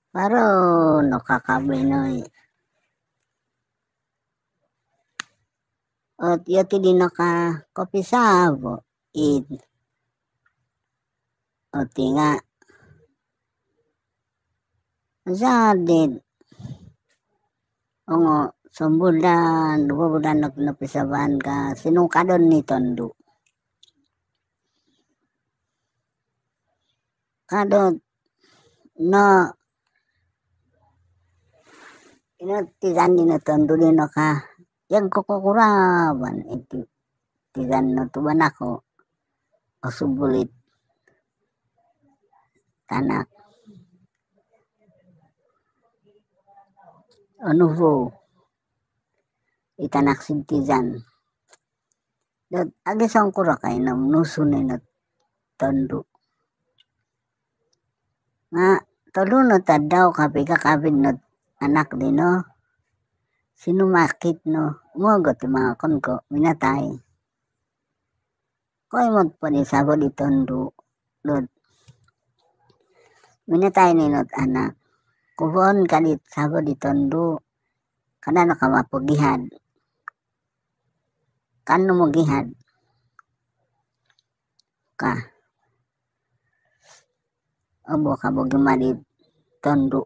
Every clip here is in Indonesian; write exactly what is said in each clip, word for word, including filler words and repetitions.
Paro no kakabenoy. Ot yati di naka kopi sabo. It. Oti nga. Zadid. Ongo. Sambulan. Dua bulan napisaban ka. Sinungkadon ni tondo. Kadon. No. Ino tigan ni na tondo di naka. Yang kukukuraban. Iti. Tigan no tuban ako. O subulit. Tanak. Onuvo. Itanak sintijan. Dot agisang kurakay na nusunay na tondo. Nga tolo no tadaw kapi kakabin no anak din no. Sinumakit no. Umagot yung mga konko. Minatay. Koy magpanisabo di tondo. Dot. Minatay ni not anak. Kubon kalit sabo di tondo. Kada nakamapugihad. Kano mo gihad. Ka. Obo ka bo gimadid tondo.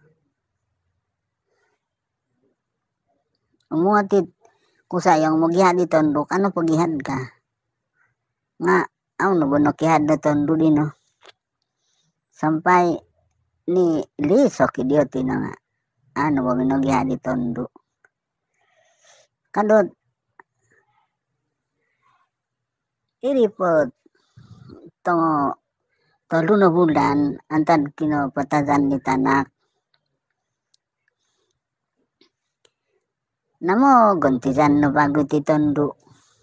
Umuatit kusayang mo gihad di tondo. Kano pagihad ka. Nga. Aw no bo no kihad na tondo din no. Sampai ni lisok idiot na nga. Ano ba minogihad di tondo. Kadot. Iripot. Tongo. Tolo na bulan. Antad kino patagan ni tanak. Namo gontisan no bago ti tondo.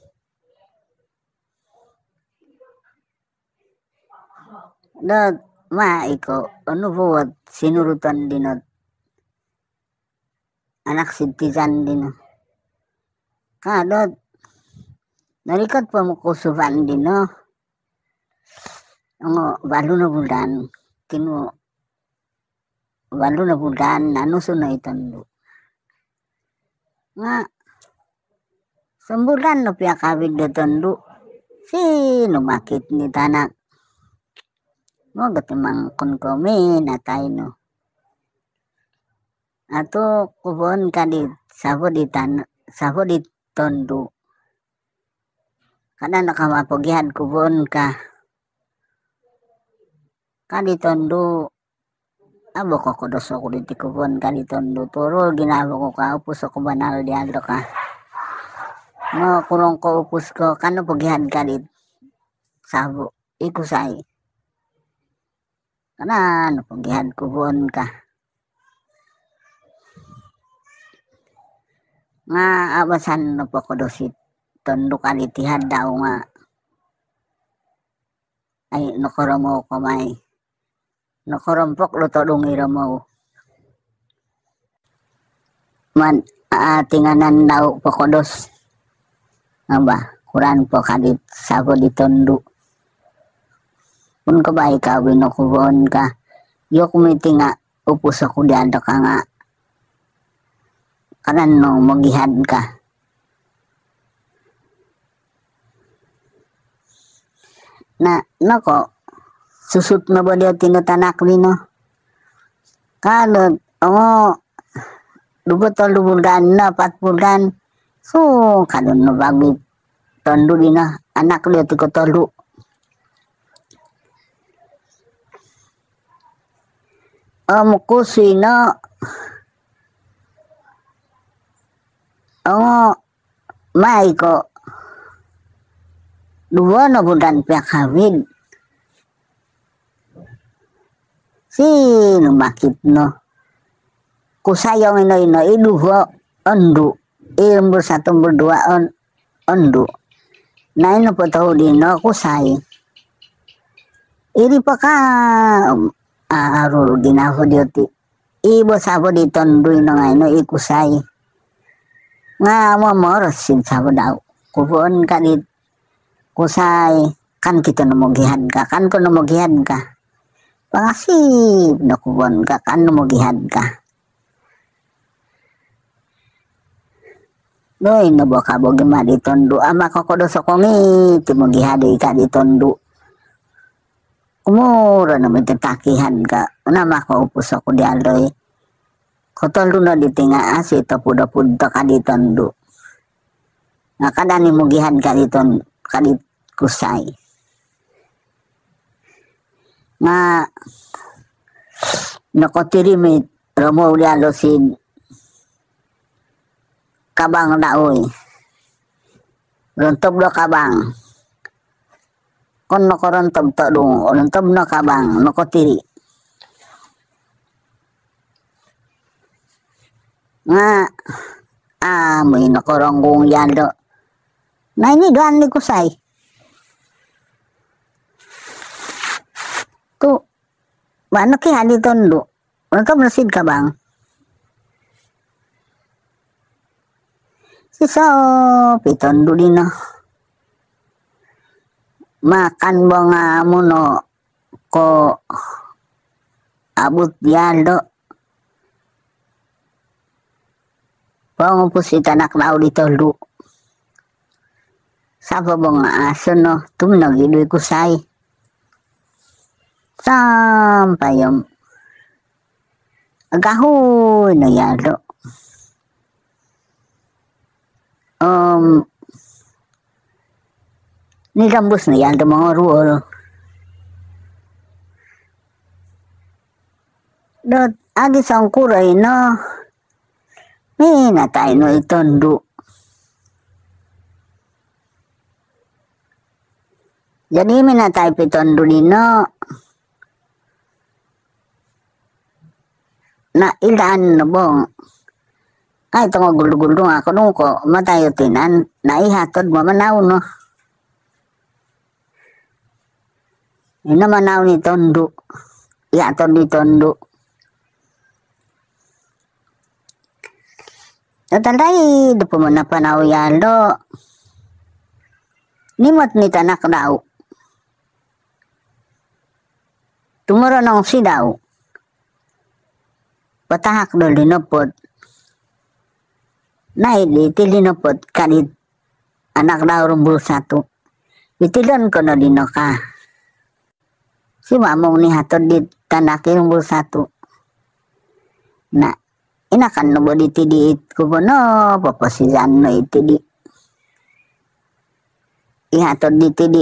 Dot. Ma iko. Ano buwat sinurutan dinot. Anak sintijan din. Kadot. Narikat pa mo kusuban din no. Ang balo na bulan. Kino. Balo na bulan. Nanuso na itondo. Nga. Sambulan no piyakawid na tondo. Sino makit ni tanak. Mga timang kunkome na tayo no. Ato kubon kadit. Sabo di tan. Sabo di tondo. Kada nakamapugihad kubon ka. Kadi tondo. Abo ko kudoso ko diti kubon kadi tondo. Turo ginabo ko ka. Upos ako banal di agro ka. No kurong ko upos ko. Kano pugihad kadit. Sabo. Ikusay. Kana no pugihad kubon ka. Nga abasan no po kudosit. Tondo kalitihad daw nga. Ay nakoramo ko may. Nakorompok luto dungiro mo. Man atinganan daw po kudos. Nga ba? Kuran po kadit sabo di tondo. Kung ka ba ikaw binukubon ka. Yok miti nga upos ako diada ka nga. Kanan no magihad ka. Na, nako, susut na ba diya tinatanak din no? Kalot, oo, lubot o lubulan na, patbulan. So, kalon no bagit, tondo din na, anak liya tiko tolo. Amo ko sino, oo, may ko, dua na bulan piyakawid. Sino bakit no? Kusayong ino ino iduho ondo. Imbur satu berdua on ondo. Na ino po tao din no kusay. Iri pa ka arul ginaho dioti. Ibo sabo di tondo ino nga ino ikusay. Nga mo morosin sabo daw. Kubuon ka dit. Kusay kan kita namugihan ka. Kan ko namugihan ka. pangasih nakubon ka kanu mo gihad ka. Noy nabo ka bo gima di tondo ama ko kodo sokongi ti mo gihad ka di tondo. Kumura na may tatakihan ka. Una makaupo sa ko di aloy. Kotol na di tinga asi tapud-apud ka di tondo. Nga kadani mo gihad ka di tondo ka di kusay. Nga nakotirimit romo di alosin kabang daoy. Runtob do kabang. Kon nakorontob to dong, runtob no kabang, nakotiri. Nga, ah, may nakoronggong yalo. Na ini doan ni kusay. Tu, ba nakiha di tondo? Runtob nasid kabang. Siso, pitondo din no. Makan bunga muno ko abut yalo. Pango po si tanak na uli tolu. Sapa bunga aso no, tumnog idoy kusay. Sampai yung agahoy na yalo. Um, nilambos na yan mga ruol. Dot, agi sang kuray no, may natay no itondo. Jadi may natay pitondo din no, na ilan no bong. Ay, ito nga gulo-gulo nga ako nung ko, matayo tinan, naihatod mo manaw no. Ina manaw ni tondo, ihatod ni tondo. Natalay, do po mo na panaw yalo. Nimot ni tanak daw. Tumuro nang si daw. Patahak do linopod. Nay, iti linopod kanit anak daw rumbul satu. Itilon ko no dino ka. Si mamong ni hatod di tanaki rumbul satu. Na, inakan no bo diti diit ko po no, paposisan no iti di. Ihatod diti di.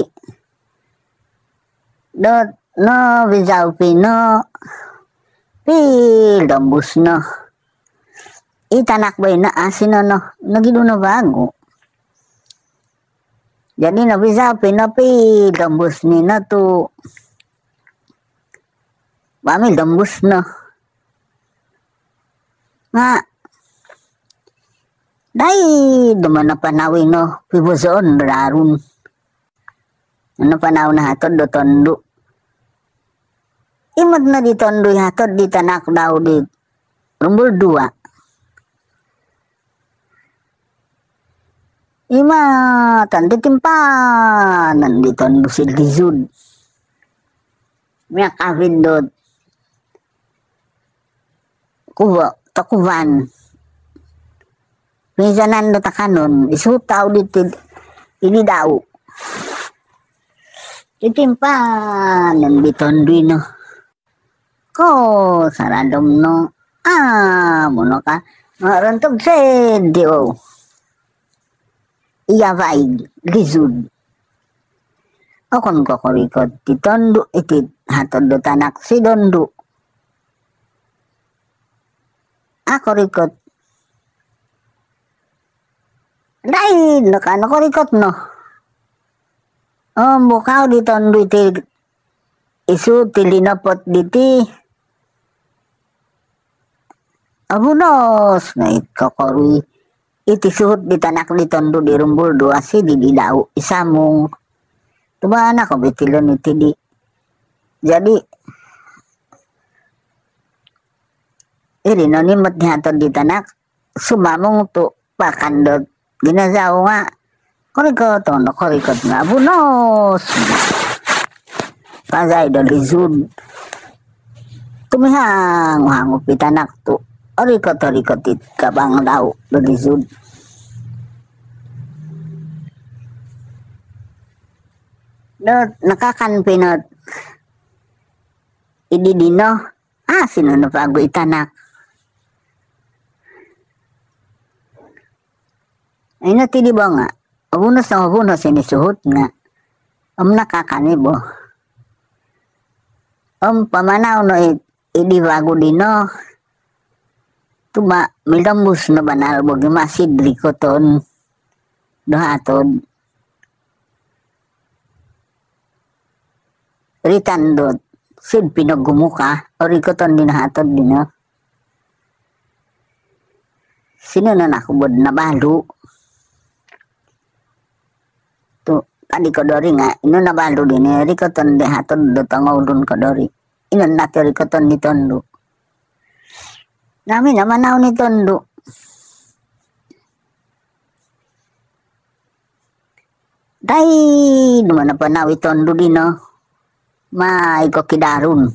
Dot, no, bizaw pino. Pil, dombus no. Itanak ba yun na asin no, no, nagido na bago. Jadi nabisa pinapi dambus ni na to. Bami dambus no. Nga, dai duman na panawi no, pibuzoon rarun. Ano panaw na hatod do tondo. Imad na di tondo hatod di tanak daw di rumbul dua. Ima tanda timpan nandito ang lusid lizud. Miyak kawin dot. Kuwa, takuvan. Minsanan do takanon, isutaw dito, ini daw. Itimpan nandito ang duino. Ko, saradom no. Ah, mono ka. Marantog sedio. Iya vaig, lizud. Akon ko korikot, ti tondo itit, hatod do tanak si dondo. Ako rikot. Dahil, nakano korikot no. Oh, bukaw di tondo iti, isu tilinapot diti. Abunos, na itkakori. Iti suhut di tanak di tondo di rumbul dua si di didaw isamong tuba anak ko bitilon iti di jadi iri no nimot nihatod di tanak sumamong tu pakandot ginasaw nga korikot tono korikot nga bunos pazay do lizud Tumihang hangup itanak tu. Orikot orikot it kabang daw belisud. Dot nakakan pinot ididino. Ah sino na pago itanak. Ay na tidi ba nga. Abunos na abunos sinisuhot nga. Am nakakanibo. Am pamanaw no it idi bago dino. Tuma milambus na banal bo gimasid rikoton dohatod. Ritandot sid pinagumuka o rikoton din hatod dino. Sino na nakubod na balo. Tu kadi kodori nga ino na balo din eh rikoton di hatod do tangolun kodori. Ino nato rikoton di tondo. Nami naman ako ni tondo. Dai naman na panawi tondo din no. May ko kidarun.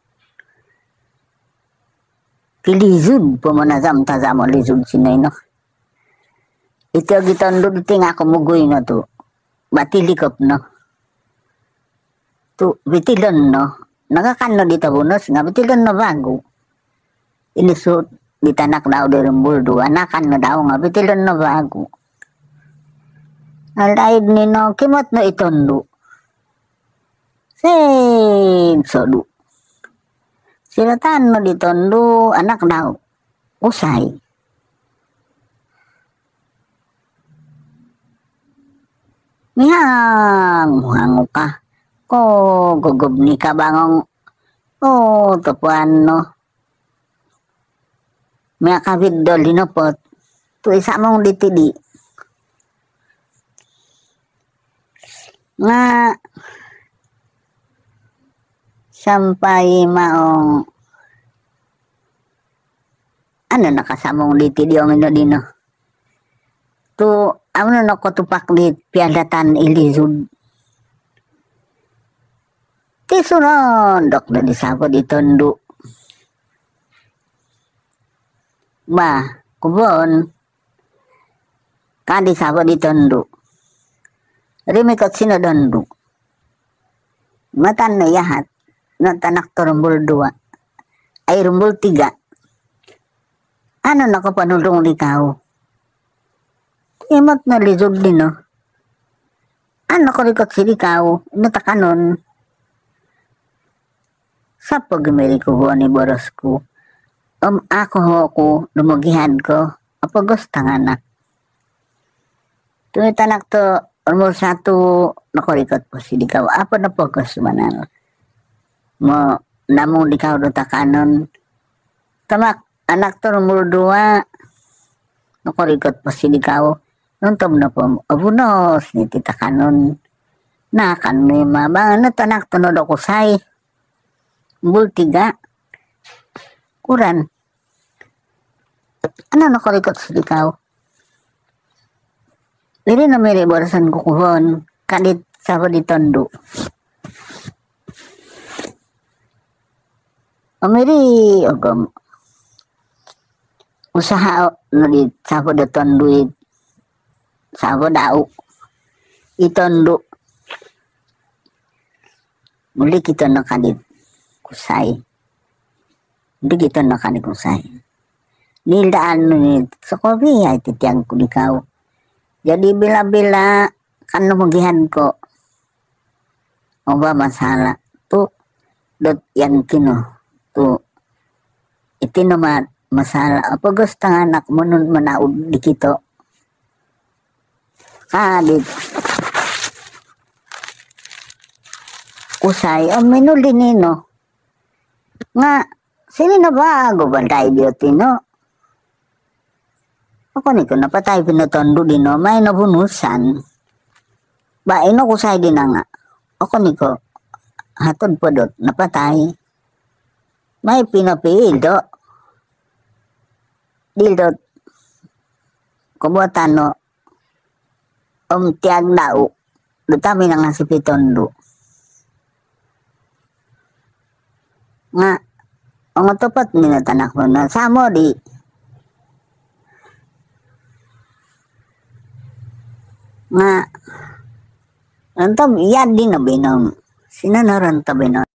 Kilizud po mo na zamta-zamo lizud sinay no. Ito gitondo dito nga kumugoy no to. Batilikop no. To bitilon no. Nagakanlo dito bonus nga bitilon no bago. Inisut ditanak daw dari buldo anakan na daw nga bitilon no bago. Alaid ni no kimot no itondo. Sen sodu. Silatan no ditondo anak daw. Usay. Nihang hango ka. Ko gugob ni ka bangong. Oh tapuan no. May akabid do linopot. Tu isa mong ditidi. Nga sampai maong ano nakasamong ditidi ang ino dino. Tu ano na ko tupak di piadatan ilizud. Tisuron dok na disako ditondo. Ba, kubon. Kadi sabo ditondo. Rimikot sino dondo. Matan na yahat. No tanak to rumbul dua. Ay rumbul tiga. Ano na ko panulong likaw? Imot na lizog din no. Ano ko rikot si likaw? Natakanon. Sa pag-meri ko ni boros ko. Um, ako ho ko, lumugihan ko. Apagos tanganak. Tumitanak to, umur satu, nakorikot po si likaw. Apa na pagos manal? Mo namong dikaw do takanon tamak anak to umur dua nakorikot pa si dikaw nuntom na po abunos ni titakanon na kan may mabang na tanak to no do kusay bul tiga kuran ano nakorikot si dikaw dili na may barasan ko kuhon kadit sa ditondo. Amiri ogom usaha no di sabo daton duit sabo dau itondo muli kita no kadit kusay di kita no kadit kusay nildaan ni sokobi ay titiang ko dikaw jadi bila-bila kan magihan ko o ba masala tu dot yang kino tu itino ma masala apa gusto nga anak mo nun manaud di kito kadit usay ang minuli nino nga sini na bago banday biotino ako ni ko napatay pinotondo dino may nabunusan ba ino kusay din nga ako ni ko hatod po dot napatay may pinapildo dildo kubuatan no um tiag daw dutami na nga si pitondo nga Ongo tepat nina tanak na samo di nga rantab yadi na binom sina na rantab binom